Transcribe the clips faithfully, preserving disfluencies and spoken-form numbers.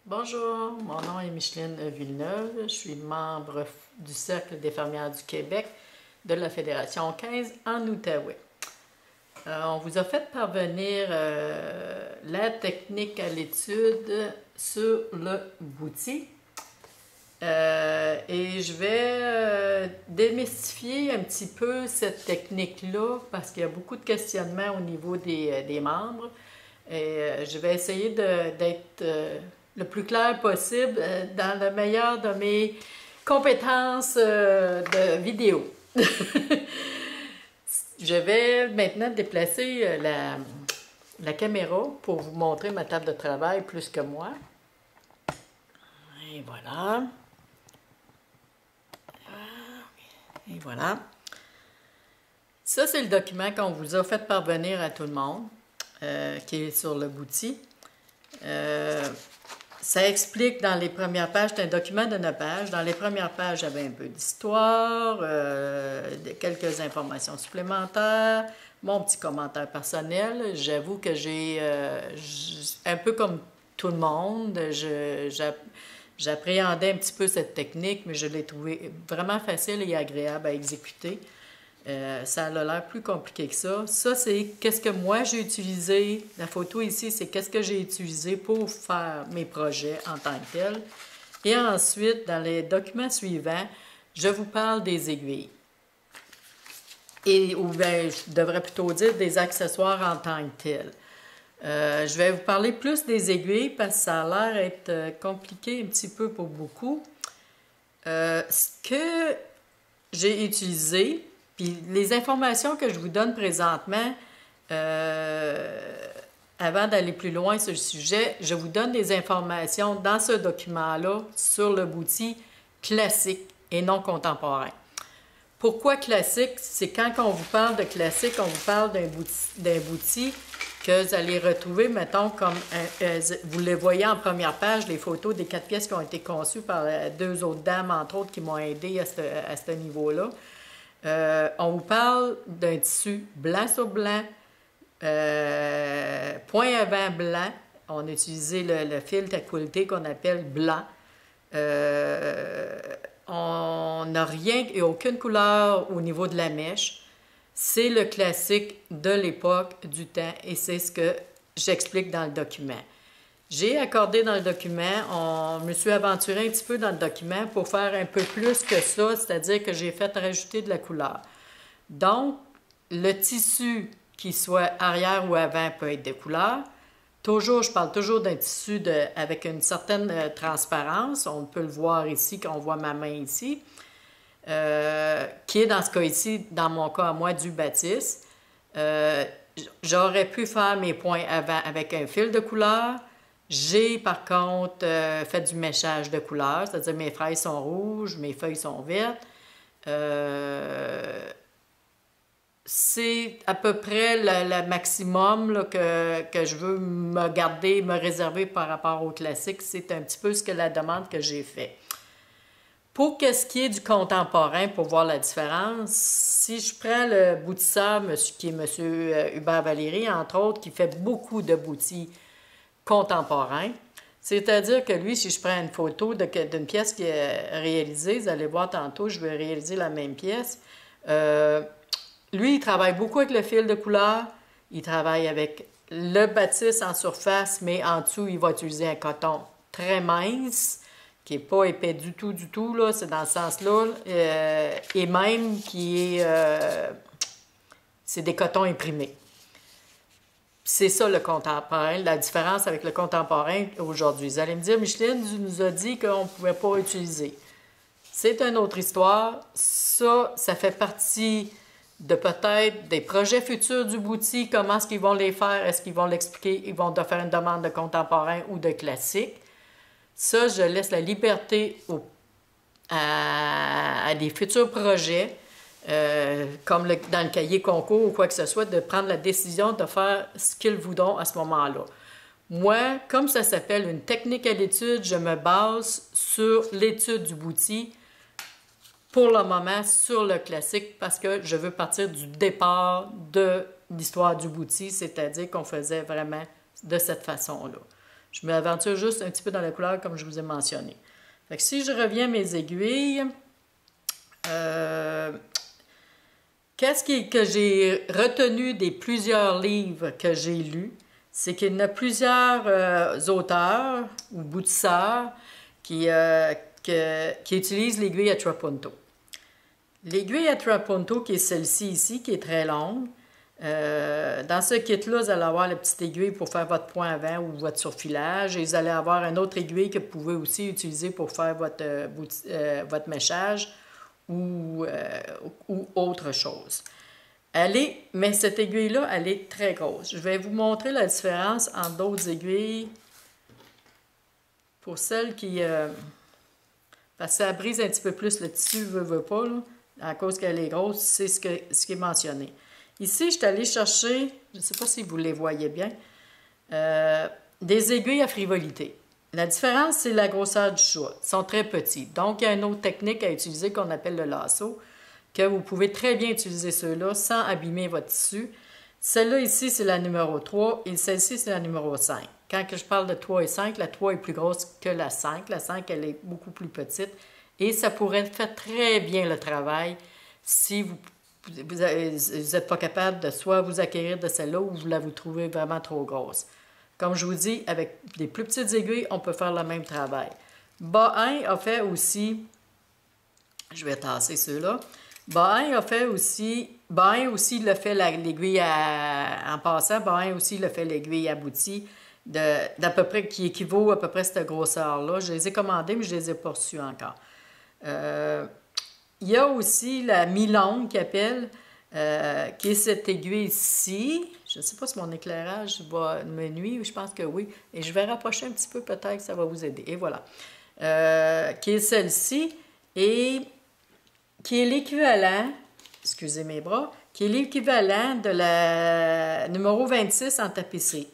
Bonjour, mon nom est Micheline Villeneuve. Je suis membre du Cercle des fermières du Québec de la Fédération quinze en Outaouais. Euh, on vous a fait parvenir euh, la technique à l'étude sur le bouti. Euh, et je vais euh, démystifier un petit peu cette technique-là parce qu'il y a beaucoup de questionnements au niveau des, des membres. Et euh, je vais essayer d'être euh, le plus clair possible euh, dans le meilleur de mes compétences euh, de vidéo. Je vais maintenant déplacer euh, la, la caméra pour vous montrer ma table de travail plus que moi. Et voilà. Et voilà. Ça, c'est le document qu'on vous a fait parvenir à tout le monde, euh, qui est sur le bouti. Euh, ça explique dans les premières pages, c'est un document de neuf pages. Dans les premières pages, j'avais un peu d'histoire, euh, quelques informations supplémentaires, mon petit commentaire personnel. J'avoue que j'ai, euh, un peu comme tout le monde, je, j'appréhendais un petit peu cette technique, mais je l'ai trouvée vraiment facile et agréable à exécuter. Euh, ça a l'air plus compliqué que ça. Ça, c'est qu'est-ce que moi j'ai utilisé. La photo ici, c'est qu'est-ce que j'ai utilisé pour faire mes projets en tant que tel. Et ensuite, dans les documents suivants, je vous parle des aiguilles. Et, ou bien, je devrais plutôt dire des accessoires en tant que tel. Euh, je vais vous parler plus des aiguilles parce que ça a l'air être compliqué un petit peu pour beaucoup. Euh, ce que j'ai utilisé, puis les informations que je vous donne présentement, euh, avant d'aller plus loin sur le sujet, je vous donne des informations dans ce document-là sur le bouti classique et non contemporain. Pourquoi classique? C'est quand on vous parle de classique, on vous parle d'un bouti, d'un bouti que vous allez retrouver, mettons, comme un, euh, vous les voyez en première page, les photos des quatre pièces qui ont été conçues par deux autres dames, entre autres, qui m'ont aidé à ce, à ce niveau-là. Euh, on vous parle d'un tissu blanc sur blanc, euh, point avant blanc. On a utilisé le, le fil taquilté qu'on appelle blanc. Euh, on n'a rien et aucune couleur au niveau de la mèche. C'est le classique de l'époque, du temps, et c'est ce que j'explique dans le document. J'ai accordé dans le document, on me suis aventuré un petit peu dans le document pour faire un peu plus que ça, c'est-à-dire que j'ai fait rajouter de la couleur. Donc, le tissu, qu'il soit arrière ou avant, peut être de couleur. Toujours, je parle toujours d'un tissu de, avec une certaine euh, transparence. On peut le voir ici, quand on voit ma main ici, euh, qui est dans ce cas ici, dans mon cas à moi, du bâtisse. Euh, J'aurais pu faire mes points avant avec un fil de couleur. J'ai, par contre, euh, fait du méchage de couleurs, c'est-à-dire mes fraises sont rouges, mes feuilles sont vertes. Euh, c'est à peu près le, le maximum là, que, que je veux me garder, me réserver par rapport au classique. C'est un petit peu ce que la demande que j'ai fait. Pour ce qui est du contemporain, pour voir la différence, si je prends le boutisseur, qui est M. Hubert Valéry, entre autres, qui fait beaucoup de boutis contemporain. C'est-à-dire que lui, si je prends une photo d'une pièce qui est réalisée, vous allez voir tantôt, je vais réaliser la même pièce. Euh, lui, il travaille beaucoup avec le fil de couleur. Il travaille avec le bâtisse en surface, mais en dessous, il va utiliser un coton très mince, qui n'est pas épais du tout, du tout, là, c'est dans ce sens-là. Euh, et même qui est... Euh, c'est des cotons imprimés. C'est ça le contemporain, la différence avec le contemporain aujourd'hui. Vous allez me dire, Micheline nous a dit qu'on ne pouvait pas utiliser. C'est une autre histoire. Ça, ça fait partie de peut-être des projets futurs du bouti. Comment est-ce qu'ils vont les faire? Est-ce qu'ils vont l'expliquer? Ils vont faire une demande de contemporain ou de classique. Ça, je laisse la liberté au, à, à des futurs projets. Euh, comme le, dans le cahier concours ou quoi que ce soit, de prendre la décision de faire ce qu'ils voudront à ce moment-là. Moi, comme ça s'appelle une technique à l'étude, je me base sur l'étude du bouti, pour le moment, sur le classique, parce que je veux partir du départ de l'histoire du bouti, c'est-à-dire qu'on faisait vraiment de cette façon-là. Je m'aventure juste un petit peu dans la couleur comme je vous ai mentionné. Fait que si je reviens à mes aiguilles, euh, qu'est-ce qui, que j'ai retenu des plusieurs livres que j'ai lus, c'est qu'il y a plusieurs euh, auteurs ou boutisseurs qui, euh, que, qui utilisent l'aiguille à trois puntos. L'aiguille à trois puntos, qui est celle-ci ici, qui est très longue, euh, dans ce kit-là, vous allez avoir la petite aiguille pour faire votre point avant ou votre surfilage, et vous allez avoir une autre aiguille que vous pouvez aussi utiliser pour faire votre, euh, euh, votre méchage ou, euh, ou autre chose. Elle est, mais cette aiguille-là, elle est très grosse. Je vais vous montrer la différence entre d'autres aiguilles. Pour celles qui... Euh, parce que ça brise un petit peu plus le tissu, veut, veut pas, là, à cause qu'elle est grosse, c'est ce, que, ce qui est mentionné. Ici, je suis allée chercher, je ne sais pas si vous les voyez bien, euh, des aiguilles à frivolité. La différence, c'est la grosseur du choix. Ils sont très petits. Donc, il y a une autre technique à utiliser qu'on appelle le lasso, que vous pouvez très bien utiliser ceux-là sans abîmer votre tissu. Celle-là ici, c'est la numéro trois et celle-ci, c'est la numéro cinq. Quand je parle de trois et cinq, la trois est plus grosse que la cinq. La cinq, elle est beaucoup plus petite et ça pourrait faire très bien le travail si vous n'êtes pas capable de soit vous acquérir de celle-là ou vous la vous trouvez vraiment trop grosse. Comme je vous dis, avec des plus petites aiguilles, on peut faire le même travail. Bain a fait aussi, je vais tasser ceux-là, Bain a fait aussi, Bain aussi le fait l'aiguille en passant, Bain aussi le fait l'aiguille aboutie d'à peu près, qui équivaut à peu près à cette grosseur-là. Je les ai commandées, mais je ne les ai pas reçues encore. Euh, il y a aussi la mi-longue qui appelle, euh, qui est cette aiguille ici. Je ne sais pas si mon éclairage va me nuire, je pense que oui. Et je vais rapprocher un petit peu, peut-être que ça va vous aider. Et voilà. Euh, qui est celle-ci et qui est l'équivalent, excusez mes bras, qui est l'équivalent de la numéro vingt-six en tapisserie.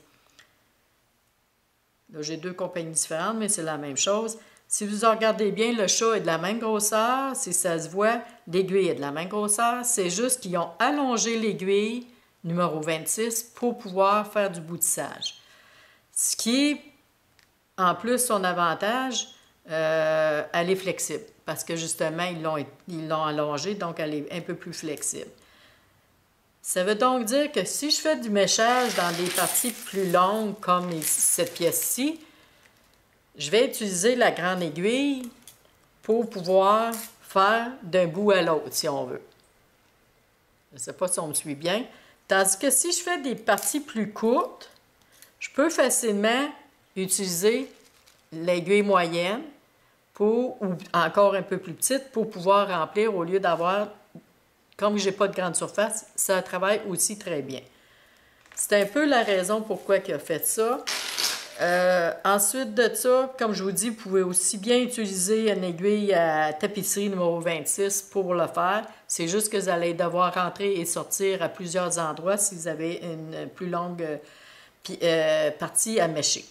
Là, j'ai deux compagnies différentes, mais c'est la même chose. Si vous regardez bien, le chat est de la même grosseur. Si ça se voit, l'aiguille est de la même grosseur. C'est juste qu'ils ont allongé l'aiguille numéro vingt-six pour pouvoir faire du boutissage. Ce qui est, en plus, son avantage, euh, elle est flexible. Parce que justement, ils l'ont ils l'ont allongée, donc elle est un peu plus flexible. Ça veut donc dire que si je fais du méchage dans des parties plus longues, comme cette pièce-ci, je vais utiliser la grande aiguille pour pouvoir faire d'un bout à l'autre, si on veut. Je ne sais pas si on me suit bien. Tandis que si je fais des parties plus courtes, je peux facilement utiliser l'aiguille moyenne pour, ou encore un peu plus petite pour pouvoir remplir au lieu d'avoir, comme je n'ai pas de grande surface, ça travaille aussi très bien. C'est un peu la raison pourquoi il a fait ça. Euh, ensuite de ça, comme je vous dis, vous pouvez aussi bien utiliser une aiguille à tapisserie numéro vingt-six pour le faire. C'est juste que vous allez devoir rentrer et sortir à plusieurs endroits si vous avez une plus longue euh, partie à mêcher.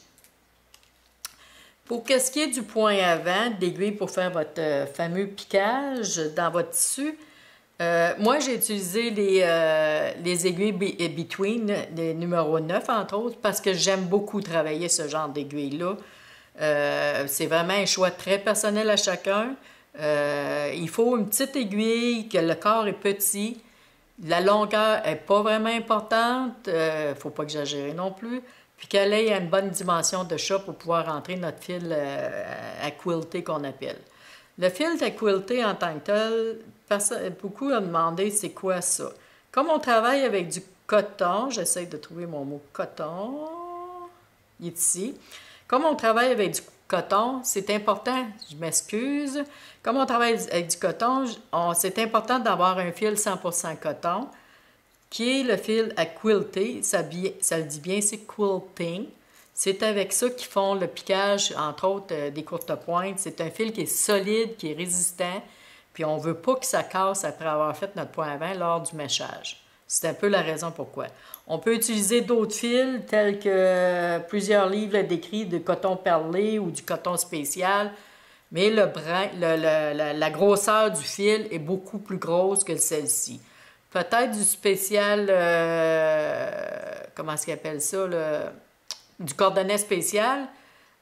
Pour ce qui est du point avant d'aiguille pour faire votre euh, fameux piquage dans votre tissu, euh, moi j'ai utilisé les, euh, les aiguilles Between, les numéro neuf entre autres, parce que j'aime beaucoup travailler ce genre d'aiguille-là. Euh, c'est vraiment un choix très personnel à chacun. Euh, il faut une petite aiguille, que le corps est petit, la longueur n'est pas vraiment importante, il euh, ne faut pas exagérer non plus. Puis qu'elle ait une bonne dimension de chat pour pouvoir rentrer notre fil euh, à quilter qu'on appelle. Le fil à quilter en tant que tel, beaucoup ont demandé c'est quoi ça. Comme on travaille avec du coton, j'essaie de trouver mon mot coton, il est ici. Comme on travaille avec du coton, c'est important, je m'excuse, comme on travaille avec du coton, c'est important d'avoir un fil cent pour cent coton, qui est le fil à quilter, ça, ça le dit bien, c'est quilting. C'est avec ça qu'ils font le piquage, entre autres, euh, des courtes pointes. C'est un fil qui est solide, qui est résistant, puis on ne veut pas que ça casse après avoir fait notre point avant lors du méchage. C'est un peu la raison pourquoi. On peut utiliser d'autres fils, tels que plusieurs livres décrits de coton perlé ou du coton spécial, mais le brin, le, le, la, la grosseur du fil est beaucoup plus grosse que celle-ci. Peut-être du spécial, euh, comment est-ce qu'ils appellent ça, le, du cordonnet spécial,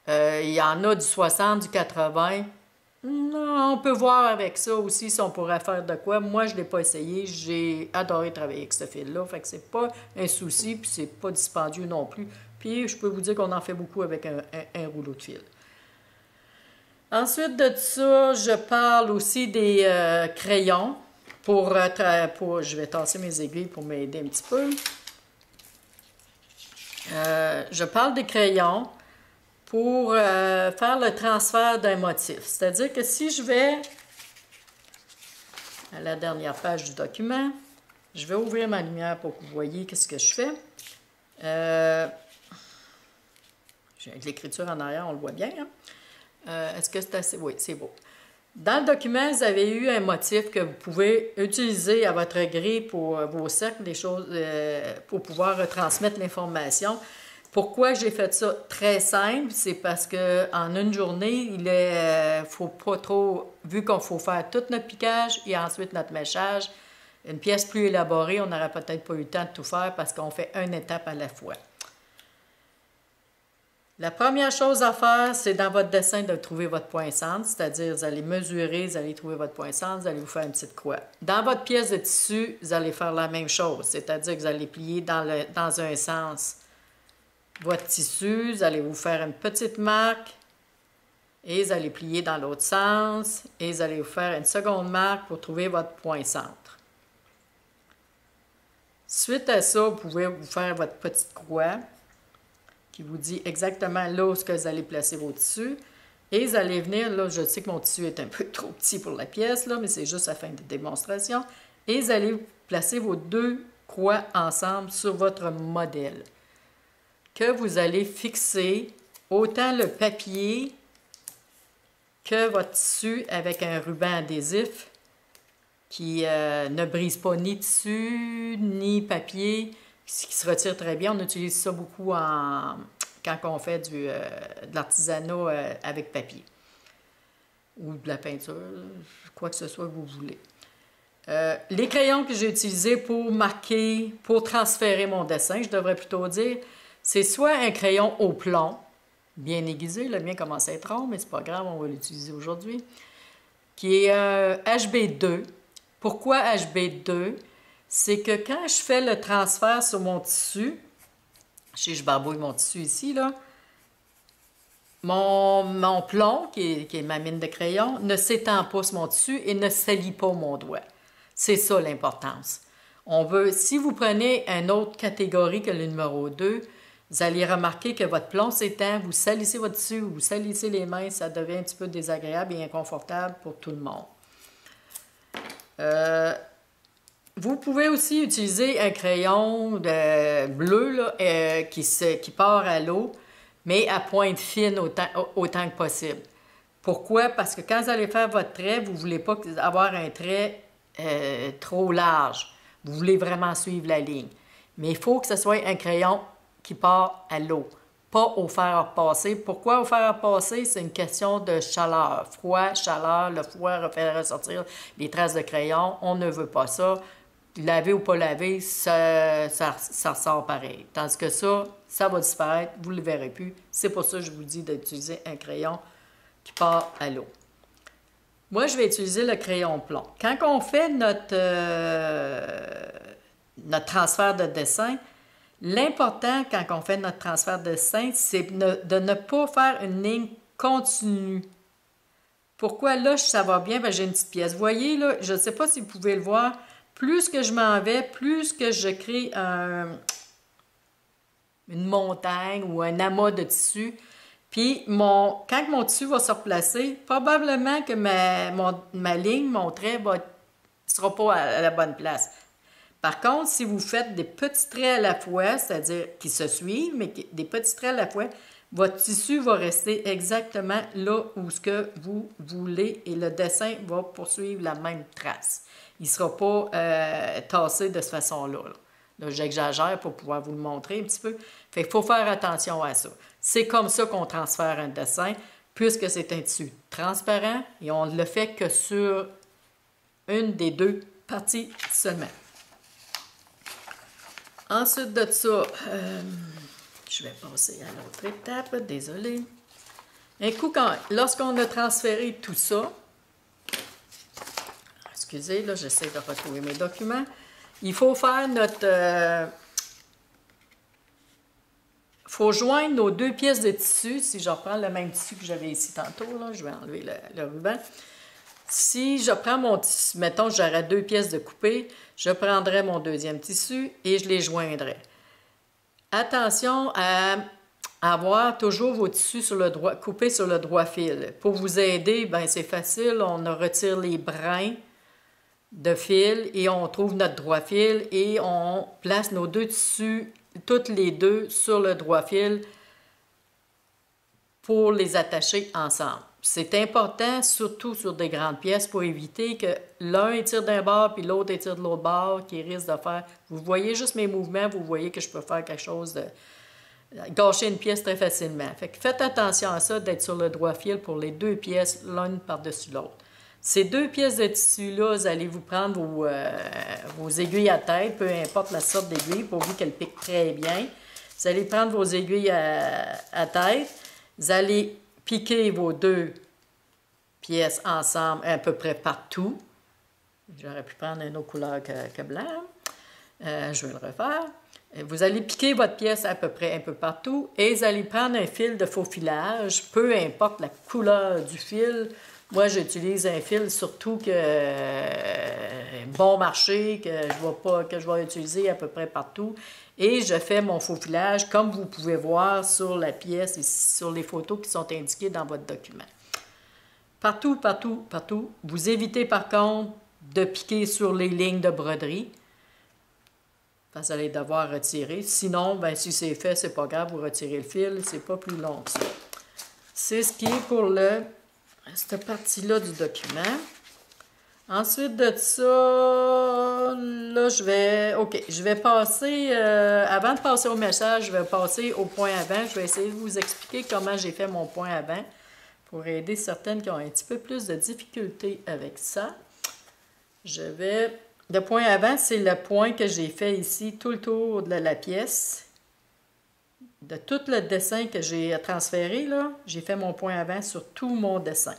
Euh, il y en a du soixante, du quatre-vingts. Non, on peut voir avec ça aussi si on pourrait faire de quoi. Moi, je ne l'ai pas essayé. J'ai adoré travailler avec ce fil-là. Fait que c'est pas un souci, puis c'est pas dispendieux non plus. Puis je peux vous dire qu'on en fait beaucoup avec un, un, un rouleau de fil. Ensuite de ça, je parle aussi des euh, crayons. Pour, euh, pour, je vais tasser mes aiguilles pour m'aider un petit peu. Euh, je parle des crayons pour euh, faire le transfert d'un motif. C'est-à-dire que si je vais à la dernière page du document, je vais ouvrir ma lumière pour que vous voyez qu'est-ce que je fais. Euh, J'ai l'écriture en arrière, on le voit bien. Hein? Euh, Est-ce que c'est assez? Oui, c'est beau. Dans le document, vous avez eu un motif que vous pouvez utiliser à votre gré pour vos cercles, des choses, euh, pour pouvoir retransmettre l'information. Pourquoi j'ai fait ça très simple? C'est parce qu'en une journée, il ne faut pas trop, vu qu'on faut faire tout notre piquage et ensuite notre méchage, une pièce plus élaborée, on n'aurait peut-être pas eu le temps de tout faire parce qu'on fait une étape à la fois. La première chose à faire, c'est dans votre dessin de trouver votre point centre, c'est-à-dire vous allez mesurer, vous allez trouver votre point centre, vous allez vous faire une petite croix. Dans votre pièce de tissu, vous allez faire la même chose, c'est-à-dire que vous allez plier dans, le, dans un sens votre tissu, vous allez vous faire une petite marque et vous allez plier dans l'autre sens et vous allez vous faire une seconde marque pour trouver votre point centre. Suite à ça, vous pouvez vous faire votre petite croix qui vous dit exactement là où vous allez placer vos tissus. Et vous allez venir, là, je sais que mon tissu est un peu trop petit pour la pièce, là, mais c'est juste à fin de démonstration. Et vous allez placer vos deux croix ensemble sur votre modèle, que vous allez fixer autant le papier que votre tissu avec un ruban adhésif qui euh, ne brise pas ni tissu, ni papier, qui se retire très bien. On utilise ça beaucoup en, quand on fait du, euh, de l'artisanat euh, avec papier ou de la peinture, quoi que ce soit que vous voulez. Euh, les crayons que j'ai utilisés pour marquer, pour transférer mon dessin, je devrais plutôt dire, c'est soit un crayon au plomb, bien aiguisé, le mien commence à être rond, mais c'est pas grave, on va l'utiliser aujourd'hui, qui est un H B deux. Pourquoi H B deux? C'est que quand je fais le transfert sur mon tissu, je sais, je barbouille mon tissu ici, là, mon, mon plomb, qui est, qui est ma mine de crayon, ne s'étend pas sur mon tissu et ne salit pas mon doigt. C'est ça l'importance. On veut, si vous prenez une autre catégorie que le numéro deux, vous allez remarquer que votre plomb s'étend, vous salissez votre tissu, vous salissez les mains, ça devient un petit peu désagréable et inconfortable pour tout le monde. Euh, Vous pouvez aussi utiliser un crayon de bleu là, euh, qui, se, qui part à l'eau, mais à pointe fine autant, autant que possible. Pourquoi? Parce que quand vous allez faire votre trait, vous ne voulez pas avoir un trait euh, trop large. Vous voulez vraiment suivre la ligne. Mais il faut que ce soit un crayon qui part à l'eau, pas au fer à repasser. Pourquoi au fer à repasser? C'est une question de chaleur. Froid, chaleur, le froid fait ressortir les traces de crayon. On ne veut pas ça. Laver ou pas laver, ça, ça, ça ressort pareil. Tandis que ça, ça va disparaître, vous ne le verrez plus. C'est pour ça que je vous dis d'utiliser un crayon qui part à l'eau. Moi, je vais utiliser le crayon plomb. Quand on fait notre, euh, notre transfert de dessin, l'important quand on fait notre transfert de dessin, c'est de ne pas faire une ligne continue. Pourquoi là, ça va bien? J'ai une petite pièce. Vous voyez, là, je ne sais pas si vous pouvez le voir. Plus que je m'en vais, plus que je crée un, une montagne ou un amas de tissu. Puis, mon, quand mon tissu va se replacer, probablement que ma, mon, ma ligne, mon trait ne sera pas à, à la bonne place. Par contre, si vous faites des petits traits à la fois, c'est-à-dire qui se suivent, mais qui, des petits traits à la fois, votre tissu va rester exactement là où ce que vous voulez et le dessin va poursuivre la même trace. Il ne sera pas euh, tassé de cette façon-là. Là. Là, j'exagère pour pouvoir vous le montrer un petit peu. Fait qu'il faut faire attention à ça. C'est comme ça qu'on transfère un dessin, puisque c'est un tissu transparent et on ne le fait que sur une des deux parties seulement. Ensuite de ça, euh, je vais passer à l'autre étape, désolée. Un coup, quand, lorsqu'on a transféré tout ça, excusez, là, j'essaie de retrouver mes documents, il faut faire notre... Euh, faut joindre nos deux pièces de tissu. Si je reprends le même tissu que j'avais ici tantôt, là, je vais enlever le, le ruban. Si je prends mon tissu, mettons que j'aurais deux pièces de coupé, je prendrais mon deuxième tissu et je les joindrais. Attention à avoir toujours vos tissus sur le droit, coupés sur le droit fil. Pour vous aider, ben c'est facile, on retire les brins de fil et on trouve notre droit fil et on place nos deux tissus, toutes les deux, sur le droit fil pour les attacher ensemble. C'est important, surtout sur des grandes pièces, pour éviter que l'un étire d'un bord puis l'autre étire de l'autre bord, qui risque de faire... Vous voyez juste mes mouvements, vous voyez que je peux faire quelque chose de... gâcher une pièce très facilement. Fait que faites attention à ça, d'être sur le droit fil pour les deux pièces, l'une par-dessus l'autre. Ces deux pièces de tissu-là, vous allez vous prendre vos, euh, vos aiguilles à tête, peu importe la sorte d'aiguille, pourvu qu'elles piquent très bien. Vous allez prendre vos aiguilles à, à tête, vous allez piquer vos deux pièces ensemble à peu près partout. J'aurais pu prendre une autre couleur que, que blanc. Euh, je vais le refaire. Vous allez piquer votre pièce à peu près un peu partout et vous allez prendre un fil de faux filage, peu importe la couleur du fil. Moi, j'utilise un fil surtout que euh, bon marché, que je vais pas, que je vais utiliser à peu près partout. Et je fais mon faux filage comme vous pouvez voir sur la pièce et sur les photos qui sont indiquées dans votre document. Partout, partout, partout. Vous évitez par contre de piquer sur les lignes de broderie. Vous allez devoir retirer. Sinon, ben, si c'est fait, c'est pas grave, vous retirez le fil, c'est pas plus long que ça. C'est ce qui est pour le, cette partie-là du document. Ensuite de ça, là, je vais... OK, je vais passer... Euh, avant de passer au message, je vais passer au point avant. Je vais essayer de vous expliquer comment j'ai fait mon point avant pour aider certaines qui ont un petit peu plus de difficultés avec ça. Je vais... Le point avant, c'est le point que j'ai fait ici tout le tour de la pièce. De tout le dessin que j'ai transféré, là, j'ai fait mon point avant sur tout mon dessin.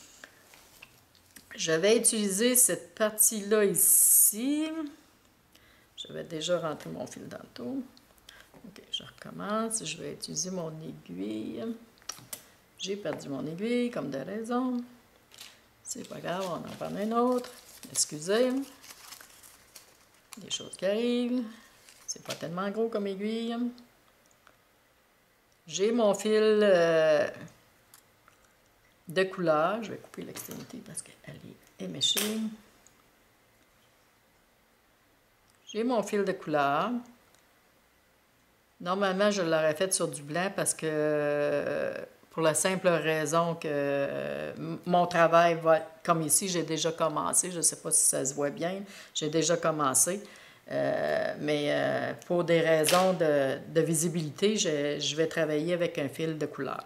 Je vais utiliser cette partie-là ici. Je vais déjà rentrer mon fil dans le tour. OK, je recommence. Je vais utiliser mon aiguille. J'ai perdu mon aiguille, comme de raison. C'est pas grave, on en prend une autre. Excusez. Des choses qui arrivent. C'est pas tellement gros comme aiguille. J'ai mon fil euh, de couleur. Je vais couper l'extrémité parce qu'elle est éméchée. J'ai mon fil de couleur. Normalement, je l'aurais fait sur du blanc parce que, pour la simple raison que euh, mon travail va, comme ici, j'ai déjà commencé. Je ne sais pas si ça se voit bien. J'ai déjà commencé. Euh, mais euh, pour des raisons de, de visibilité, je, je vais travailler avec un fil de couleur.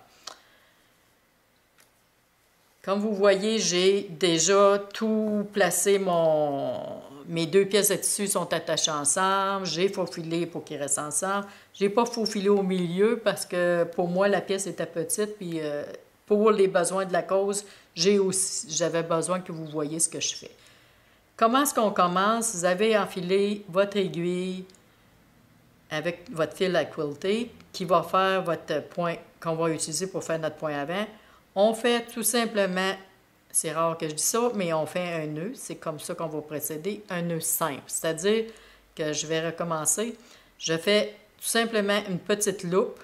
Comme vous voyez, j'ai déjà tout placé. Mon, mes deux pièces de tissu sont attachées ensemble. J'ai faufilé pour qu'ils restent ensemble. Je n'ai pas faufilé au milieu parce que pour moi, la pièce était petite. Puis euh, pour les besoins de la cause, j'ai aussi, j'avais besoin que vous voyez ce que je fais. Comment est-ce qu'on commence? Vous avez enfilé votre aiguille avec votre fil à quilter qui va faire votre point qu'on va utiliser pour faire notre point avant. On fait tout simplement, c'est rare que je dis ça, mais on fait un nœud. C'est comme ça qu'on va procéder, un nœud simple. C'est-à-dire que je vais recommencer. Je fais tout simplement une petite loupe.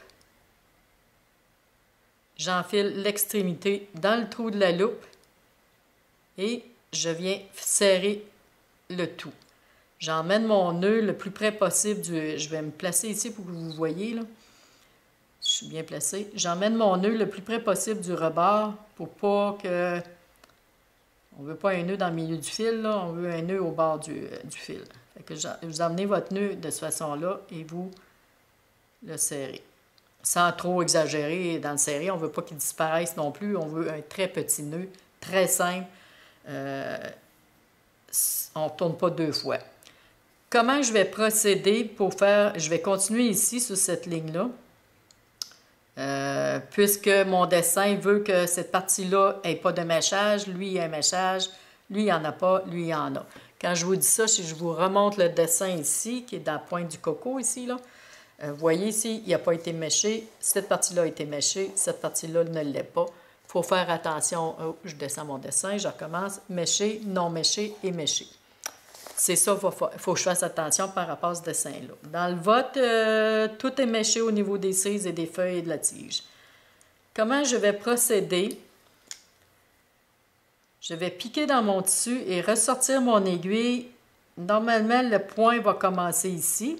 J'enfile l'extrémité dans le trou de la loupe et je viens serrer le tout. J'emmène mon nœud le plus près possible du... Je vais me placer ici pour que vous voyez, là. Je suis bien placée. J'emmène mon nœud le plus près possible du rebord pour pas que... On ne veut pas un nœud dans le milieu du fil, là. On veut un nœud au bord du, euh, du fil. Fait que vous emmenez votre nœud de cette façon-là et vous le serrez. Sans trop exagérer dans le serré. On ne veut pas qu'il disparaisse non plus. On veut un très petit nœud, très simple. Euh, on ne tourne pas deux fois. Comment je vais procéder pour faire... Je vais continuer ici sur cette ligne-là. Euh, puisque mon dessin veut que cette partie-là n'ait pas de méchage, lui, il y a un méchage, lui, il n'y en a pas, lui, il y en a. Quand je vous dis ça, si je vous remonte le dessin ici, qui est dans la pointe du coco ici, là, euh, vous voyez ici, il n'a pas été méché, cette partie-là a été méchée, cette partie-là ne l'est pas. Il faut faire attention. Oh, je descends mon dessin, je recommence, méché, non méché et méché. C'est ça, il faut, faut que je fasse attention par rapport à ce dessin-là. Dans le vote, euh, tout est méché au niveau des cerises et des feuilles et de la tige. Comment je vais procéder? Je vais piquer dans mon tissu et ressortir mon aiguille. Normalement, le point va commencer ici.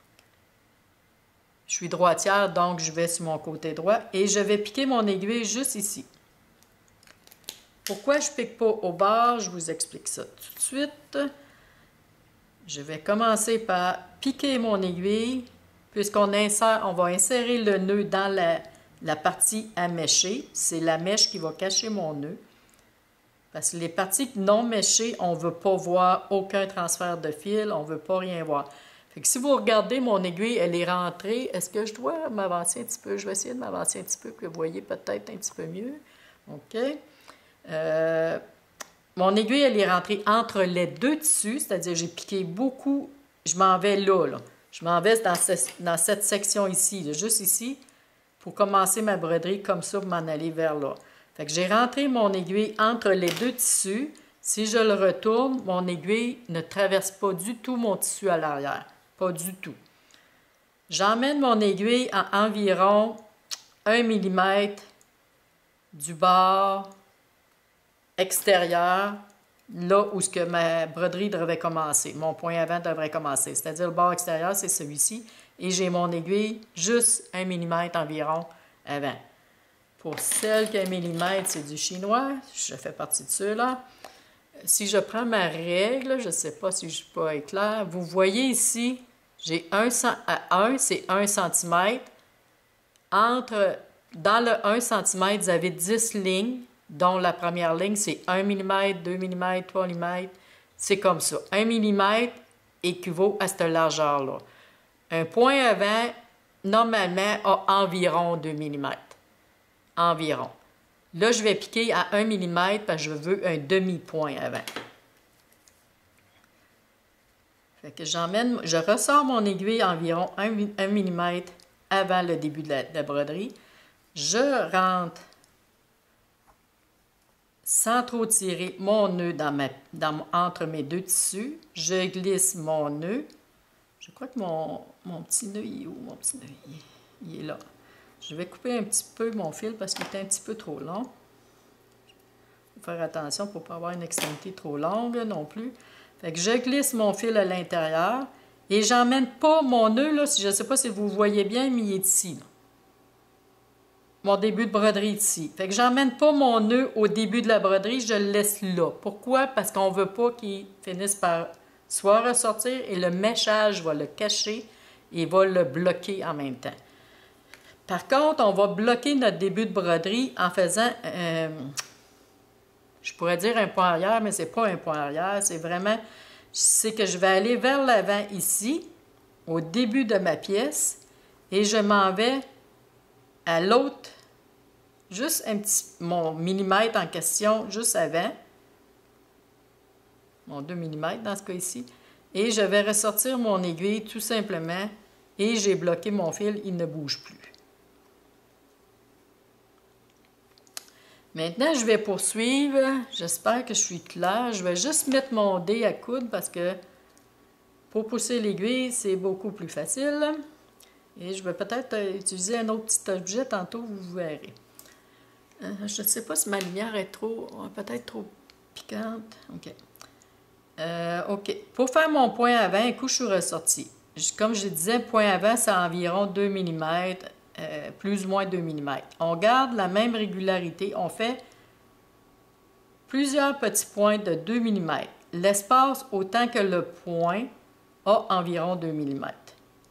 Je suis droitière, donc je vais sur mon côté droit et je vais piquer mon aiguille juste ici. Pourquoi je ne pique pas au bord? Je vous explique ça tout de suite. Je vais commencer par piquer mon aiguille, puisqu'on insère, on va insérer le nœud dans la, la partie à mécher. C'est la mèche qui va cacher mon nœud. Parce que les parties non méchées, on ne veut pas voir aucun transfert de fil, on ne veut pas rien voir. Fait que si vous regardez mon aiguille, elle est rentrée. Est-ce que je dois m'avancer un petit peu? Je vais essayer de m'avancer un petit peu, que vous voyez peut-être un petit peu mieux. OK. Euh, Mon aiguille, elle est rentrée entre les deux tissus, c'est-à-dire j'ai piqué beaucoup. Je m'en vais là, là. Je m'en vais dans, ce, dans cette section ici, là, juste ici, pour commencer ma broderie comme ça, pour m'en aller vers là. Fait que j'ai rentré mon aiguille entre les deux tissus. Si je le retourne, mon aiguille ne traverse pas du tout mon tissu à l'arrière. Pas du tout. J'emmène mon aiguille à environ un millimètre du bord extérieur, là où ce que ma broderie devrait commencer, mon point avant devrait commencer. C'est-à-dire le bord extérieur, c'est celui-ci, et j'ai mon aiguille juste un millimètre environ avant. Pour celle qui a un millimètre, c'est du chinois, je fais partie de ceux-là. Si je prends ma règle, je ne sais pas si je peux être clair, vous voyez ici, j'ai un à un, c'est un centimètre. Entre, dans le un centimètre, vous avez dix lignes, dont la première ligne, c'est un millimètre, deux millimètres, trois millimètres. C'est comme ça. un millimètre équivaut à cette largeur-là. Un point avant, normalement, a environ deux millimètres. Environ. Là, je vais piquer à un millimètre parce que je veux un demi-point avant. Fait que j'emmène, je ressors mon aiguille environ un millimètre avant le début de la, de la broderie. Je rentre sans trop tirer mon nœud dans ma, dans, entre mes deux tissus. Je glisse mon nœud. Je crois que mon, mon petit nœud, il est où? Mon petit nœud, il est, il est là. Je vais couper un petit peu mon fil parce qu'il est un petit peu trop long. Il faut faire attention pour ne pas avoir une extrémité trop longue non plus. Fait que je glisse mon fil à l'intérieur et j'emmène pas mon nœud, là, je ne sais pas si vous voyez bien, mais il est ici. Là. Mon début de broderie est ici. Fait que j'emmène pas mon nœud au début de la broderie, je le laisse là. Pourquoi? Parce qu'on ne veut pas qu'il finisse par soit ressortir et le méchage va le cacher et va le bloquer en même temps. Par contre, on va bloquer notre début de broderie en faisant, euh, je pourrais dire un point arrière, mais ce n'est pas un point arrière, c'est vraiment, c'est que je vais aller vers l'avant ici, au début de ma pièce, et je m'en vais à l'autre, juste un petit, mon millimètre en question, juste avant, mon deux millimètres dans ce cas ici, et je vais ressortir mon aiguille tout simplement, et j'ai bloqué mon fil, il ne bouge plus. Maintenant, je vais poursuivre. J'espère que je suis claire. Je vais juste mettre mon dé à coudre parce que pour pousser l'aiguille, c'est beaucoup plus facile. Et je vais peut-être utiliser un autre petit objet tantôt, vous verrez. Euh, je ne sais pas si ma lumière est trop, peut-être trop piquante. OK. Euh, OK. Pour faire mon point avant, un coup, je suis ressortie. Comme je disais, point avant, c'est environ deux millimètres. Euh, plus ou moins deux millimètres. On garde la même régularité. On fait plusieurs petits points de deux millimètres. L'espace autant que le point a environ deux millimètres.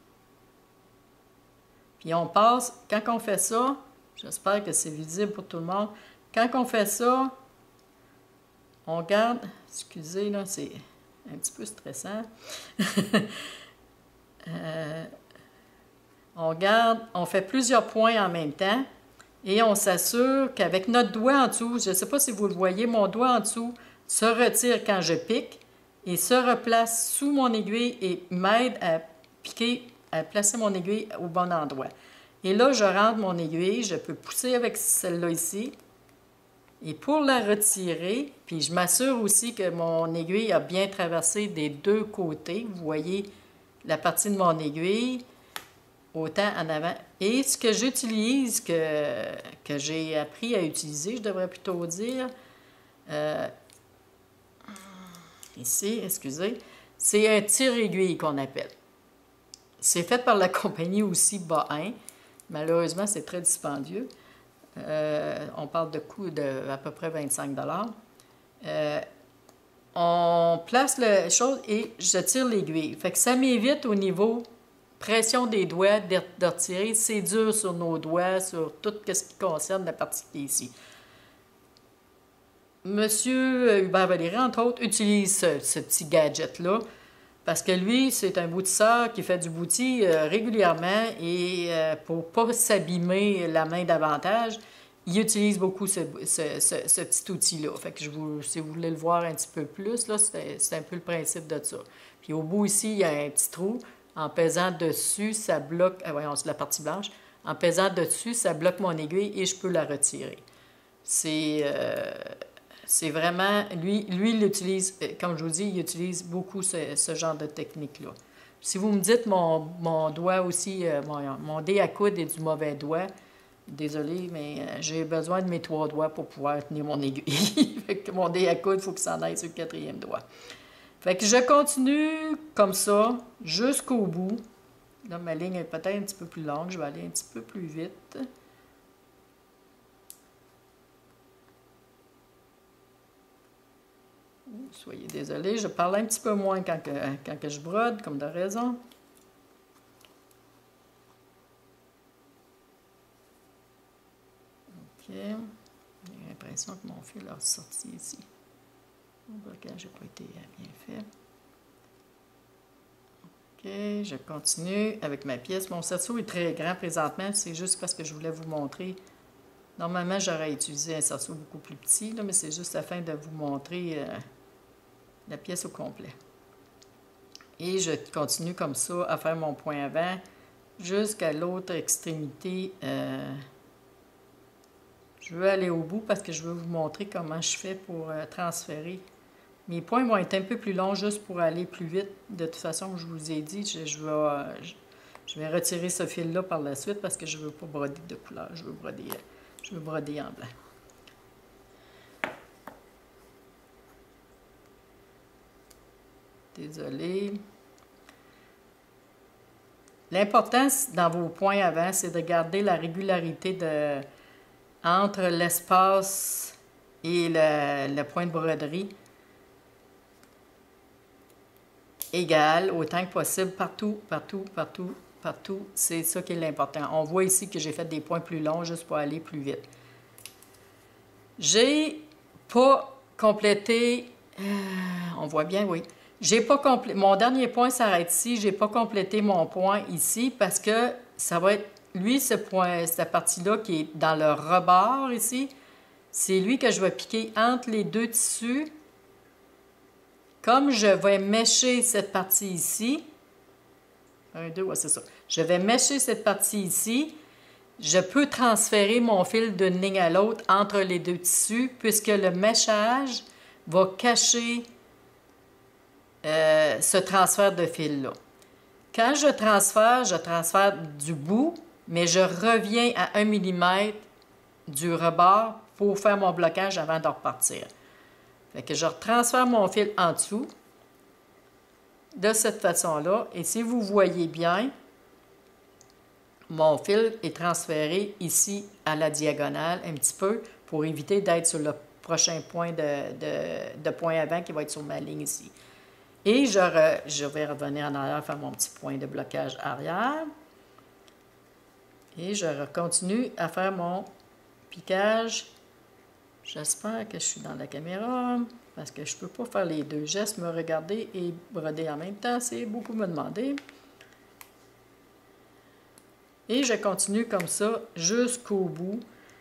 Puis on passe, quand on fait ça, j'espère que c'est visible pour tout le monde, quand on fait ça, on garde, excusez, là, c'est un petit peu stressant. euh, On garde, on fait plusieurs points en même temps et on s'assure qu'avec notre doigt en dessous, je ne sais pas si vous le voyez, mon doigt en dessous se retire quand je pique et se replace sous mon aiguille et m'aide à piquer, à placer mon aiguille au bon endroit. Et là, je rentre mon aiguille, je peux pousser avec celle-là ici. Et pour la retirer, puis je m'assure aussi que mon aiguille a bien traversé des deux côtés. Vous voyez la partie de mon aiguille, autant en avant. Et ce que j'utilise, que, que j'ai appris à utiliser, je devrais plutôt dire, euh, ici, excusez, c'est un tire-aiguille qu'on appelle. C'est fait par la compagnie aussi Bain. Malheureusement, c'est très dispendieux. Euh, on parle de coût de à peu près vingt-cinq dollars. Euh, on place la chose et je tire l'aiguille. Fait que ça m'évite au niveau pression des doigts de, de retirer. C'est dur sur nos doigts, sur tout ce qui concerne la partie qui est ici. Monsieur Hubert Valéry, entre autres, utilise ce, ce petit gadget-là parce que lui, c'est un boutisseur qui fait du bouti euh, régulièrement et euh, pour ne pas s'abîmer la main davantage, il utilise beaucoup ce, ce, ce, ce petit outil-là. Fait que je vous, si vous voulez le voir un petit peu plus, là, c'est, c'est un peu le principe de ça. Puis au bout ici, il y a un petit trou. En pesant dessus, ça bloque... Ah, voyons, c'est la partie blanche. En pesant dessus, ça bloque mon aiguille et je peux la retirer. C'est... Euh, C'est vraiment, lui, lui, il utilise, comme je vous dis, il utilise beaucoup ce, ce genre de technique-là. Si vous me dites mon, mon doigt aussi, euh, mon, mon dé à coude est du mauvais doigt, désolé, mais euh, j'ai besoin de mes trois doigts pour pouvoir tenir mon aiguille. Fait que mon dé à coude, il faut qu'il s'en aille sur le quatrième doigt. Fait que je continue comme ça jusqu'au bout. Là, ma ligne est peut-être un petit peu plus longue, je vais aller un petit peu plus vite. Soyez désolés, je parle un petit peu moins quand, que, quand que je brode, comme de raison. OK. J'ai l'impression que mon fil a sorti ici. Mon blocage n'a pas été bien fait. OK, je continue avec ma pièce. Mon cerceau est très grand présentement, c'est juste parce que je voulais vous montrer. Normalement, j'aurais utilisé un cerceau beaucoup plus petit, là, mais c'est juste afin de vous montrer... Euh, la pièce au complet. Et je continue comme ça à faire mon point avant jusqu'à l'autre extrémité. Euh, je veux aller au bout parce que je veux vous montrer comment je fais pour euh, transférer. Mes points vont être un peu plus longs juste pour aller plus vite. De toute façon, je vous ai dit, je, je, vais, euh, je, je vais retirer ce fil-là par la suite parce que je ne veux pas broder de couleur. Je veux broder, je veux broder en blanc. Désolée. L'important dans vos points avant, c'est de garder la régularité de, entre l'espace et le, le point de broderie égal, autant que possible, partout, partout, partout, partout. C'est ça qui est l'important. On voit ici que j'ai fait des points plus longs juste pour aller plus vite. J'ai pas complété... Euh, on voit bien, oui. J'ai pas compl... Mon dernier point s'arrête ici. J'ai pas complété mon point ici parce que ça va être, lui, ce point, cette partie-là qui est dans le rebord ici, c'est lui que je vais piquer entre les deux tissus. Comme je vais mêcher cette partie ici, un, deux, ouais, c'est ça. Je vais mêcher cette partie ici. Je peux transférer mon fil d'une ligne à l'autre entre les deux tissus puisque le méchage va cacher Euh, ce transfert de fil-là. Quand je transfère, je transfère du bout, mais je reviens à un millimètre du rebord pour faire mon blocage avant de repartir. Fait que je transfère mon fil en dessous de cette façon-là. Et si vous voyez bien, mon fil est transféré ici à la diagonale un petit peu pour éviter d'être sur le prochain point de, de, de point avant qui va être sur ma ligne ici. Et je, re, je vais revenir en arrière faire mon petit point de blocage arrière. Et je continue à faire mon piquage. J'espère que je suis dans la caméra parce que je ne peux pas faire les deux gestes, me regarder et broder en même temps. C'est beaucoup me demander. Et je continue comme ça jusqu'au bout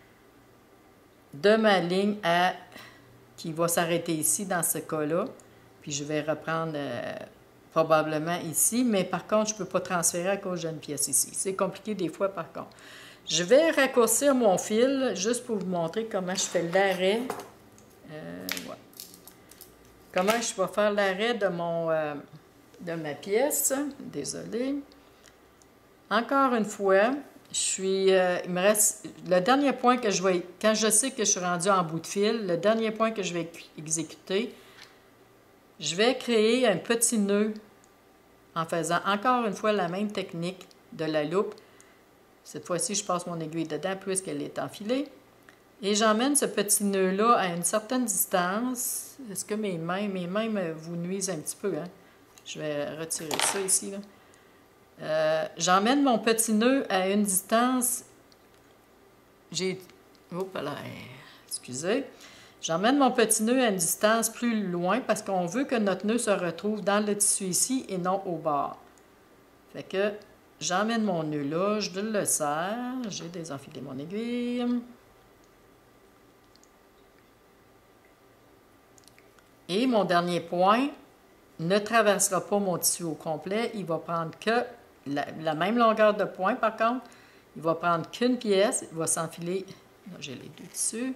de ma ligne à, qui va s'arrêter ici dans ce cas-là. Puis je vais reprendre euh, probablement ici, mais par contre, je ne peux pas transférer à cause d'une pièce ici. C'est compliqué des fois par contre. Je vais raccourcir mon fil juste pour vous montrer comment je fais l'arrêt. Euh, ouais. Comment je vais faire l'arrêt de mon euh, de ma pièce. Désolée. Encore une fois, je suis, euh, il me reste le dernier point que je vais, quand je sais que je suis rendu en bout de fil, le dernier point que je vais exécuter, je vais créer un petit nœud en faisant encore une fois la même technique de la loupe. Cette fois-ci, je passe mon aiguille dedans puisqu'elle est enfilée. Et j'emmène ce petit nœud-là à une certaine distance. Est-ce que mes mains, mes mains vous nuisent un petit peu, hein? Je vais retirer ça ici, là. Euh, j'emmène mon petit nœud à une distance, j'ai, oh, là, excusez, j'emmène mon petit nœud à une distance plus loin parce qu'on veut que notre nœud se retrouve dans le tissu ici et non au bord. Fait que j'emmène mon nœud là, je le serre, j'ai désenfilé mon aiguille. Et mon dernier point ne traversera pas mon tissu au complet, il va prendre que La, la même longueur de point, par contre, il va prendre qu'une pièce, il va s'enfiler, là j'ai les deux tissus.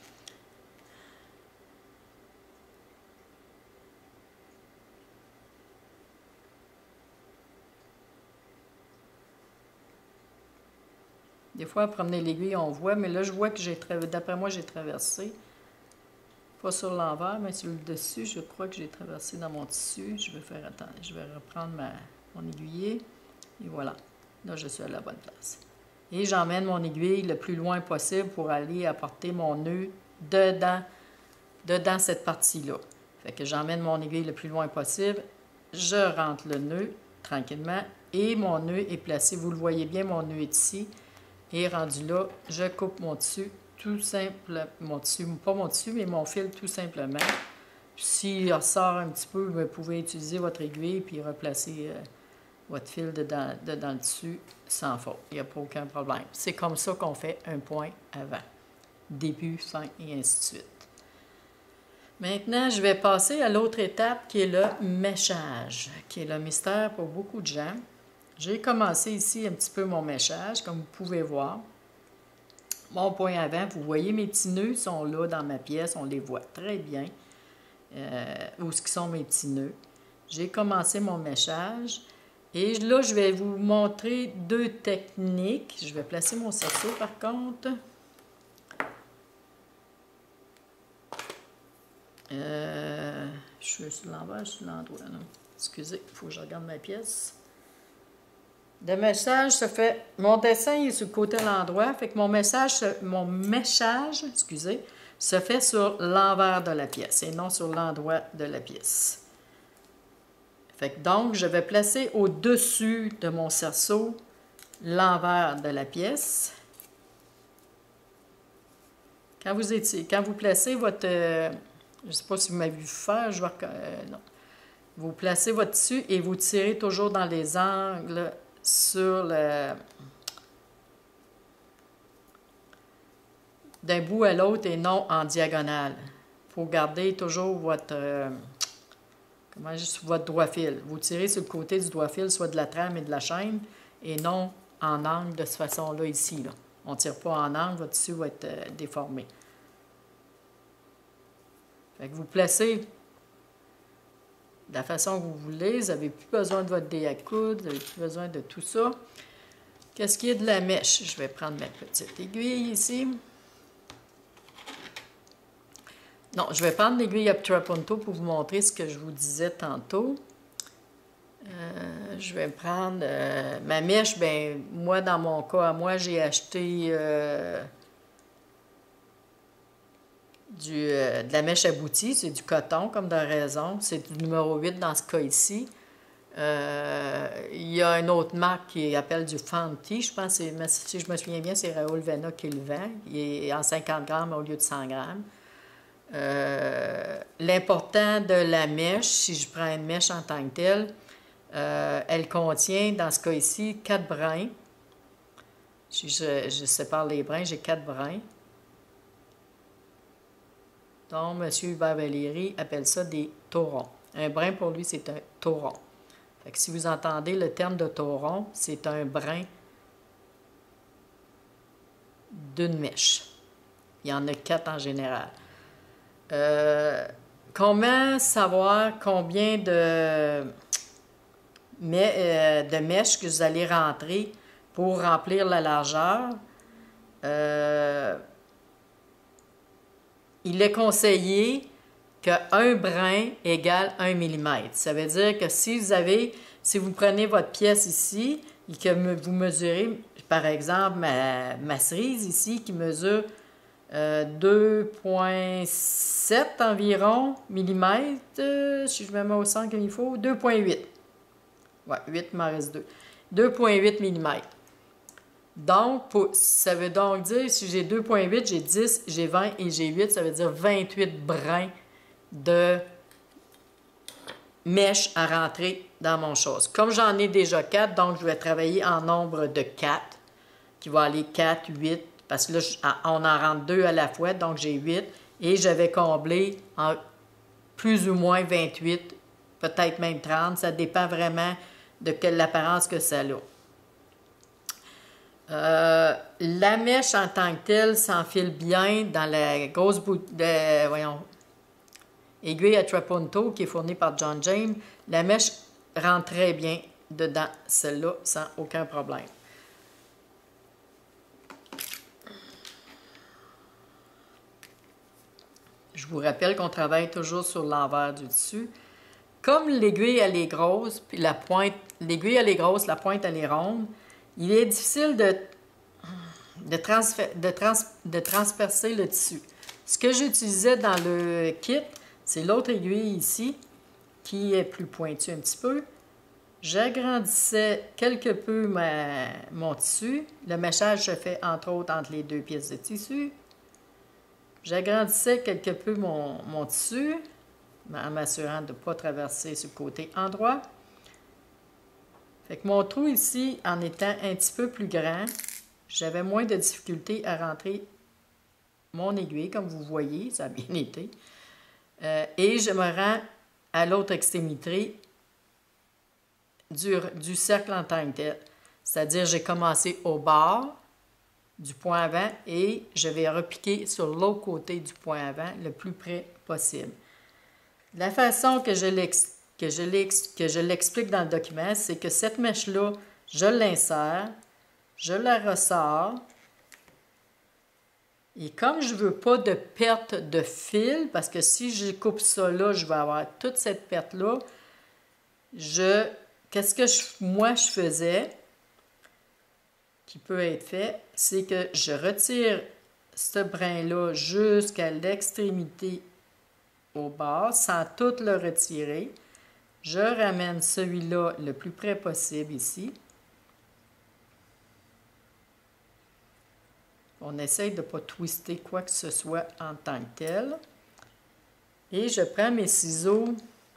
Des fois, à promener l'aiguille, on voit, mais là, je vois que j'ai, d'après moi, j'ai traversé. Pas sur l'envers, mais sur le dessus, je crois que j'ai traversé dans mon tissu. Je vais faire, attendre, je vais reprendre ma, mon aiguiller. Et voilà, là je suis à la bonne place. Et j'emmène mon aiguille le plus loin possible pour aller apporter mon nœud dedans, dedans cette partie-là. Fait que j'emmène mon aiguille le plus loin possible, je rentre le nœud tranquillement et mon nœud est placé. Vous le voyez bien, mon nœud est ici. Et rendu là, je coupe mon tissu tout simple, mon tissu, pas mon tissu, mais mon fil tout simplement. S'il ressort un petit peu, vous pouvez utiliser votre aiguille puis replacer euh, votre fil dedans, dedans le tissu sans faute. Il n'y a pas aucun problème. C'est comme ça qu'on fait un point avant. Début, fin et ainsi de suite. Maintenant, je vais passer à l'autre étape qui est le méchage, qui est le mystère pour beaucoup de gens. J'ai commencé ici un petit peu mon méchage, comme vous pouvez voir. Mon point avant, vous voyez mes petits nœuds sont là dans ma pièce, on les voit très bien. Euh, où sont mes petits nœuds. J'ai commencé mon méchage. Et là, je vais vous montrer deux techniques. Je vais placer mon cerceau par contre. Euh, je suis sur l'envers, je suis sur l'endroit. Excusez, il faut que je regarde ma pièce. Le méchage se fait... Mon dessin est sur le côté de l'endroit, fait que mon message, mon méchage, excusez, se fait sur l'envers de la pièce et non sur l'endroit de la pièce. Fait que donc, je vais placer au-dessus de mon cerceau l'envers de la pièce. Quand vous, étiez, quand vous placez votre... Euh, je ne sais pas si vous m'avez vu faire, je vais... Euh, non. Vous placez votre tissu et vous tirez toujours dans les angles sur le... d'un bout à l'autre et non en diagonale. Il faut garder toujours votre... Euh, Comment je suis votre doigt fil. Vous tirez sur le côté du doigt fil, soit de la trame et de la chaîne, et non en angle de cette façon-là ici. Là. On ne tire pas en angle, votre tissu va être euh, déformé. Fait que vous placez de la façon que vous voulez. Vous n'avez plus besoin de votre dé à coudre, vous n'avez plus besoin de tout ça. Qu'est-ce qui est de la mèche? Je vais prendre ma petite aiguille ici. Non, je vais prendre l'aiguille à trapunto pour vous montrer ce que je vous disais tantôt. Euh, je vais prendre euh, ma mèche. Ben moi, dans mon cas, à moi, j'ai acheté euh, du, euh, de la mèche aboutie. C'est du coton, comme de raison. C'est du numéro huit dans ce cas ici. Euh, il y a une autre marque qui appelle du Fanti. Je pense, si je me souviens bien, c'est Raoul Vena qui le vend. Il est en cinquante grammes au lieu de cent grammes. Euh, l'important de la mèche, si je prends une mèche en tant que telle, euh, elle contient, dans ce cas ici, quatre brins. Si je, je sépare les brins, j'ai quatre brins. Donc, M. Hubert Valéry appelle ça des taurons. Un brin, pour lui, c'est un tauron. Fait que si vous entendez le terme de tauron, c'est un brin d'une mèche. Il y en a quatre en général. Euh, comment savoir combien de, mais, euh, de mèches que vous allez rentrer pour remplir la largeur? Euh, il est conseillé qu'un brin égale un millimètre. Ça veut dire que si vous avez, si vous prenez votre pièce ici et que vous mesurez, par exemple, ma, ma cerise ici qui mesure euh, deux virgule sept environ millimètres, euh, si je me mets au centre comme il faut, deux virgule huit. Ouais, huit, il m'en reste deux. deux virgule huit millimètres. Donc, pour, ça veut donc dire, si j'ai deux virgule huit, j'ai dix, j'ai vingt et j'ai huit, ça veut dire vingt-huit brins de mèches à rentrer dans mon chose. Comme j'en ai déjà quatre, donc je vais travailler en nombre de quatre, qui va aller quatre, huit, parce que là, on en rentre deux à la fois, donc j'ai huit, et je vais combler en plus ou moins vingt-huit, peut-être même trente, ça dépend vraiment de quelle apparence que ça a. Euh, la mèche en tant que telle s'enfile bien dans la grosse boutique de, voyons, aiguille à Trapunto qui est fournie par John James. La mèche rentre très bien dedans, celle-là, sans aucun problème. Je vous rappelle qu'on travaille toujours sur l'envers du dessus. Comme l'aiguille, elle est grosse, puis la pointe, l'aiguille, elle est grosse, la pointe, elle est ronde, il est difficile de, de, transfer, de, trans, de transpercer le tissu. Ce que j'utilisais dans le kit, c'est l'autre aiguille ici, qui est plus pointue un petit peu. J'agrandissais quelque peu ma, mon tissu. Le méchage se fait entre autres entre les deux pièces de tissu. J'agrandissais quelque peu mon, mon tissu, en m'assurant de ne pas traverser ce côté endroit. Fait que mon trou ici, en étant un petit peu plus grand, j'avais moins de difficulté à rentrer mon aiguille, comme vous voyez, ça a bien été. Euh, et je me rends à l'autre extrémité du, du cercle en tant que tel. C'est-à-dire, j'ai commencé au bord du point avant et je vais repiquer sur l'autre côté du point avant le plus près possible. La façon que je l'explique, que je l'explique dans le document, c'est que cette mèche-là, je l'insère, je la ressors, et comme je ne veux pas de perte de fil, parce que si je coupe ça là, je vais avoir toute cette perte-là, je, qu'est-ce que je, moi je faisais, qui peut être fait, c'est que je retire ce brin-là jusqu'à l'extrémité au bas, sans tout le retirer. Je ramène celui-là le plus près possible ici. On essaye de ne pas twister quoi que ce soit en tant que tel. Et je prends mes ciseaux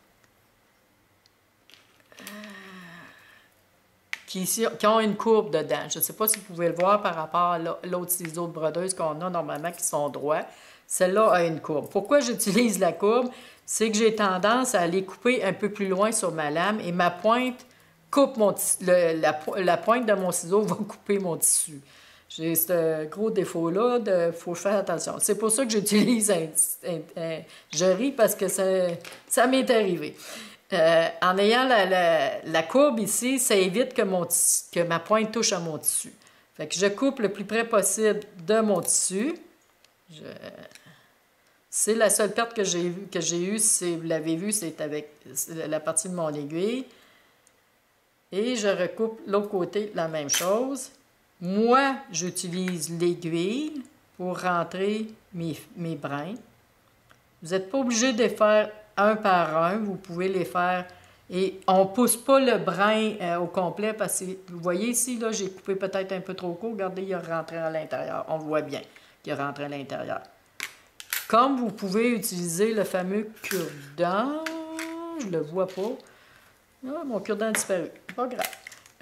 qui, qui ont une courbe dedans. Je ne sais pas si vous pouvez le voir par rapport à l'autre ciseau de brodeuse qu'on a normalement qui sont droits. Celle-là a une courbe. Pourquoi j'utilise la courbe? C'est que j'ai tendance à aller couper un peu plus loin sur ma lame et ma pointe coupe mon le, la, la pointe de mon ciseau va couper mon tissu. J'ai ce gros défaut-là, il faut faire attention. C'est pour ça que j'utilise un, un, un... Je ris parce que ça, ça m'est arrivé. Euh, en ayant la, la, la courbe ici, ça évite que, mon, que ma pointe touche à mon tissu. Fait que je coupe le plus près possible de mon tissu. Je... C'est la seule perte que j'ai que j'ai eue, si vous l'avez vu, c'est avec la partie de mon aiguille. Et je recoupe l'autre côté, la même chose. Moi, j'utilise l'aiguille pour rentrer mes, mes brins. Vous n'êtes pas obligé de les faire un par un, vous pouvez les faire. Et on ne pousse pas le brin euh, au complet parce que, vous voyez ici, là, j'ai coupé peut-être un peu trop court. Regardez, il est rentré à l'intérieur. On voit bien qu'il est rentré à l'intérieur. Comme vous pouvez utiliser le fameux cure-dent, je ne le vois pas. Ah, mon cure-dent a disparu. Pas grave.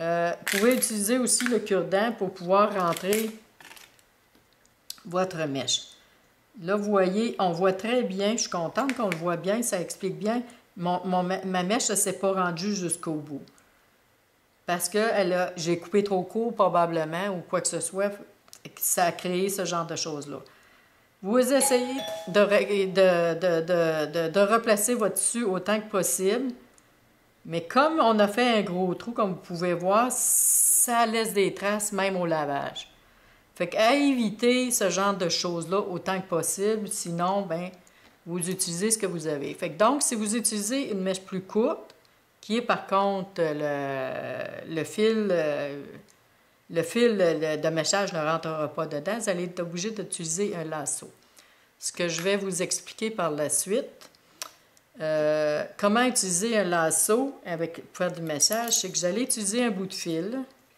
Euh, vous pouvez utiliser aussi le cure-dent pour pouvoir rentrer votre mèche. Là, vous voyez, on voit très bien, je suis contente qu'on le voit bien, ça explique bien. Mon, mon, ma mèche ne s'est pas rendue jusqu'au bout. Parce que j'ai coupé trop court, probablement, ou quoi que ce soit, ça a créé ce genre de choses-là. Vous essayez de, de, de, de, de, de replacer votre tissu autant que possible. Mais comme on a fait un gros trou, comme vous pouvez voir, ça laisse des traces même au lavage. Fait qu'à éviter ce genre de choses-là autant que possible, sinon, ben, vous utilisez ce que vous avez. Fait que donc, si vous utilisez une mèche plus courte, qui est par contre le, le fil, le fil de mèchage ne rentrera pas dedans, vous allez être obligé d'utiliser un lasso. Ce que je vais vous expliquer par la suite, euh, comment utiliser un lasso avec, pour faire du mèchage, c'est que vous allez utiliser un bout de fil,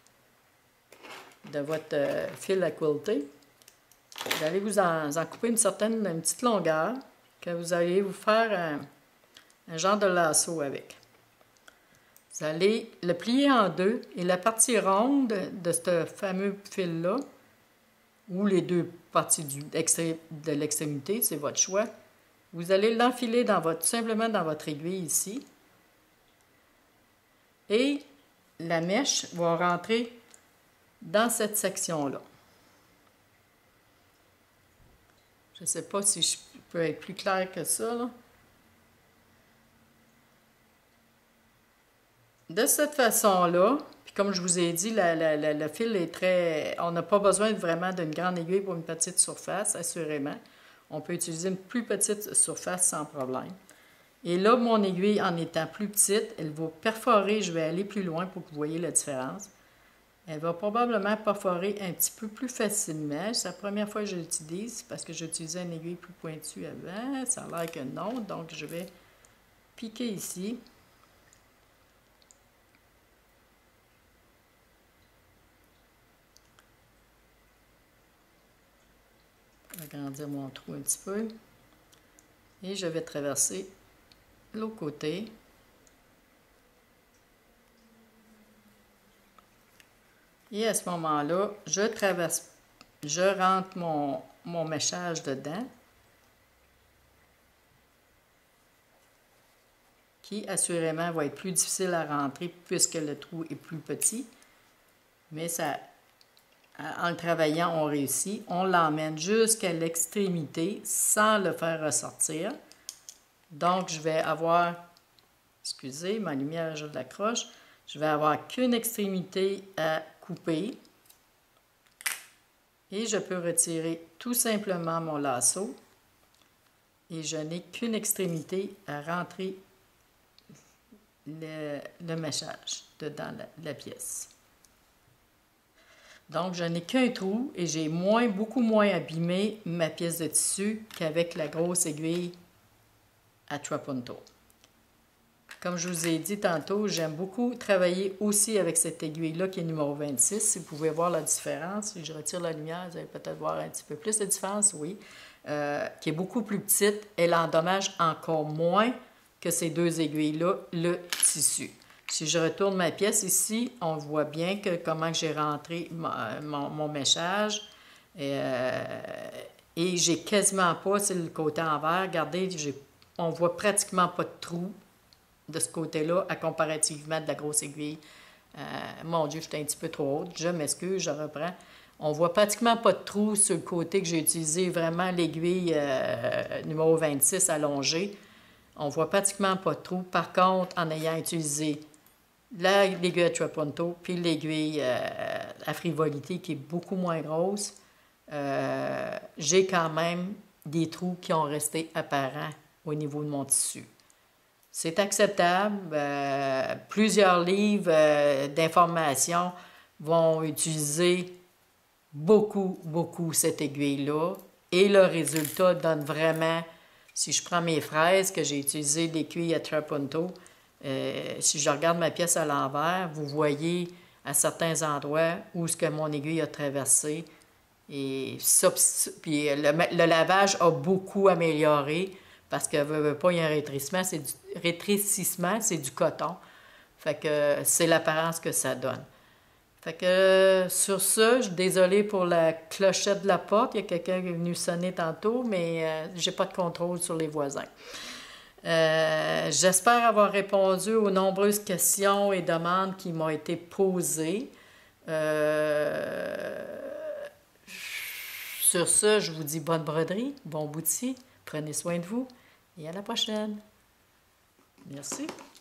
de votre euh, fil à quilter. Vous allez vous en, en couper une certaine, une petite longueur, que vous allez vous faire un, un genre de lasso avec. Vous allez le plier en deux et la partie ronde de ce fameux fil-là, ou les deux parties du, de l'extrémité, c'est votre choix, vous allez l'enfiler dans votre, simplement dans votre aiguille ici. Et la mèche va rentrer dans cette section-là. Je ne sais pas si je peux être plus clair que ça, là. De cette façon-là, puis comme je vous ai dit, la, la, la, le fil est très... On n'a pas besoin vraiment d'une grande aiguille pour une petite surface, assurément. On peut utiliser une plus petite surface sans problème. Et là, mon aiguille, en étant plus petite, elle va perforer, je vais aller plus loin pour que vous voyez la différence. Elle va probablement perforer un petit peu plus facilement. C'est la première fois que je l'utilise parce que j'utilisais une aiguille plus pointue avant. Ça a l'air que non, donc je vais piquer ici. Agrandir mon trou un petit peu. Et je vais traverser l'autre côté. Et à ce moment-là, je traverse, je rentre mon, mon mèchage dedans, qui assurément va être plus difficile à rentrer puisque le trou est plus petit. Mais ça, en le travaillant, on réussit. On l'emmène jusqu'à l'extrémité sans le faire ressortir. Donc, je vais avoir, excusez, ma lumière, je l'accroche, je vais avoir qu'une extrémité à couper et je peux retirer tout simplement mon lasso et je n'ai qu'une extrémité à rentrer le, le mèchage dedans la, la pièce. Donc, je n'ai qu'un trou et j'ai moins, beaucoup moins abîmé ma pièce de tissu qu'avec la grosse aiguille à trois puntos. Comme je vous ai dit tantôt, j'aime beaucoup travailler aussi avec cette aiguille-là qui est numéro vingt-six. Si vous pouvez voir la différence, si je retire la lumière, vous allez peut-être voir un petit peu plus de différence, oui. Euh, qui est beaucoup plus petite, elle endommage encore moins que ces deux aiguilles-là, le tissu. Si je retourne ma pièce ici, on voit bien que comment j'ai rentré mon, mon, mon mèchage. Et, euh, et j'ai quasiment pas, c'est le côté envers, regardez, on voit pratiquement pas de trou de ce côté-là, à comparativement de la grosse aiguille. Euh, mon Dieu, j'étais un petit peu trop haute. Je m'excuse, je reprends. On voit pratiquement pas de trou sur le côté que j'ai utilisé vraiment l'aiguille euh, numéro vingt-six allongée. On voit pratiquement pas de trou. Par contre, en ayant utilisé l'aiguille à trois puntos, puis l'aiguille euh, à frivolité qui est beaucoup moins grosse, euh, j'ai quand même des trous qui ont resté apparents au niveau de mon tissu. C'est acceptable. Euh, plusieurs livres euh, d'informations vont utiliser beaucoup, beaucoup cette aiguille-là. Et le résultat donne vraiment, si je prends mes fraises, que j'ai utilisé l'aiguille à trois puntos, euh, si je regarde ma pièce à l'envers, vous voyez à certains endroits où ce que mon aiguille a traversé. Et ça, puis le, le lavage a beaucoup amélioré. Parce que veut, veut pas, il y a un rétrécissement, c'est du rétrécissement, c'est du coton. Fait que c'est l'apparence que ça donne. Fait que sur ça, je suis désolée pour la clochette de la porte. Il y a quelqu'un qui est venu sonner tantôt, mais euh, j'ai pas de contrôle sur les voisins. Euh, j'espère avoir répondu aux nombreuses questions et demandes qui m'ont été posées. Euh, sur ça, je vous dis bonne broderie, bon bouti, prenez soin de vous et à la prochaine. Merci.